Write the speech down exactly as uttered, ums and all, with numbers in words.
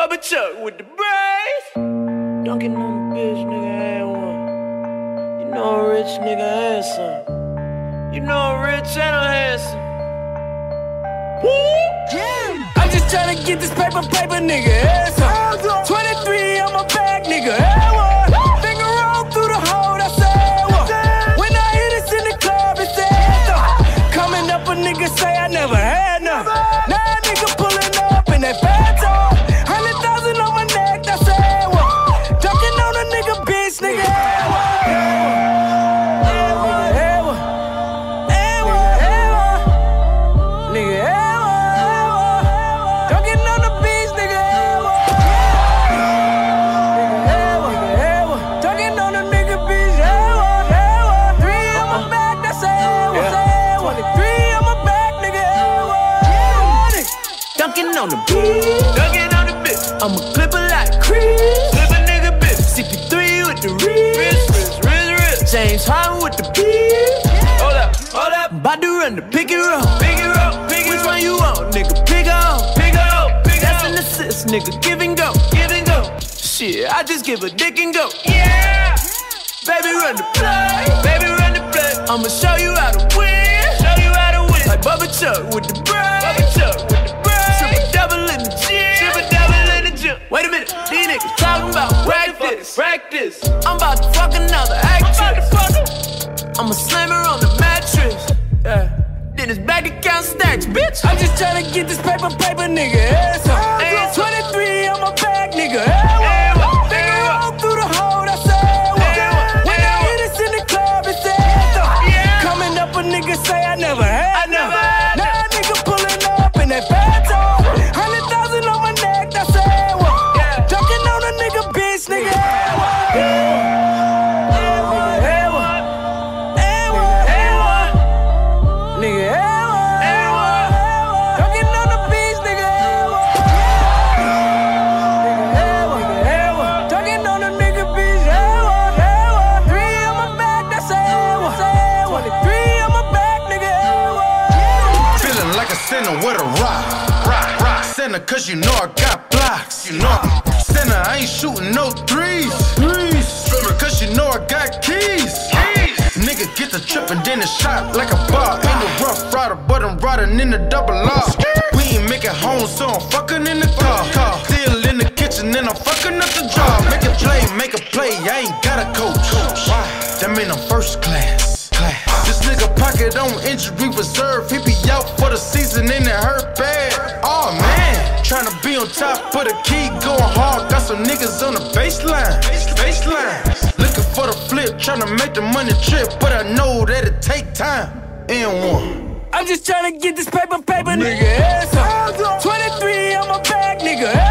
Bubba Chuck with the braids. Dunkin' on the bitch, nigga, had one. You know a rich nigga had some. You know a rich and a handsome. Yeah. I'm just tryna get this paper, paper, nigga, ass up. twenty-three on my back, nigga, had one. Finger roll through the hole, that's a one. When I hit this in the club, it's a anthem. Coming up, a nigga say I never had none. Now a nigga pulling up in that fat top. Hundred thousand on my neck, that's a one. Dunking on a nigga, bitch, nigga, had one. On the beat, dunking on the bitch. I'm a clipper like Chris. Clip a nigga bitch. C P three with the wrist, wrist, wrist, wrist. James Harden with the beat. Hold up, hold up. I'm about to run the pick and roll, pick and roll, pick and Which roll. One you want, nigga? Pick on, pick on, pick That's on. An assist, nigga. Give and go, give and go. Shit, I just give a dick and go. Yeah, baby, run the play, baby, run the play. I'ma show you how to win, show you how to win. Like Bubba Chuck with the braids, Bubba Chuck with the Wait a minute, these niggas talking about practice, practice. I'm about to fuck another actress. I'ma slam her on the mattress. Yeah. Then it's back account stacks, bitch. I'm just tryna get this paper, paper, nigga, ass up. twenty-three on my back, nigga, ass up. Finger roll through the hole, that's a one. When I hit this in the club, it's a anthem. Coming up, a nigga say I never had none. Now a nigga pulling up in that fat top. Hundred thousand on my neck, that's a nigga, bitch, nigga, had one. Had one, had one, had one, had one. Nigga, had one, had one. Dunking on the beach, nigga, had one. Nigga, had one, nigga, had one. Dunking on the nigga, bitch, had one, had one. Three on my back, that's a had one. twenty-three on my back, nigga, had one. Feeling like a sinner with a rock, rock, rock. Sinner, cause you know I got blocks, you know I I ain't shooting no threes. Threes. Cause you know I got keys. Keys. Nigga get the trip and then it's shot like a bar. Ain't a rough rider, but I'm riding in the double R. We ain't making home, so I'm fucking in the car. car. Still in the kitchen and I'm fucking up the job. Make a play, make a play, I ain't got a coach. Why? That mean I'm first class. class. This nigga pocket on injury reserve. He be out for the season and it hurt bad. Oh man. Tryna be on top of the key, going hard. Got some niggas on the baseline, baseline. Looking for the flip, tryna make the money trip, but I know that it take time. And one. I'm just tryna get this paper, paper, nigga, ass up. twenty-three on my back, nigga.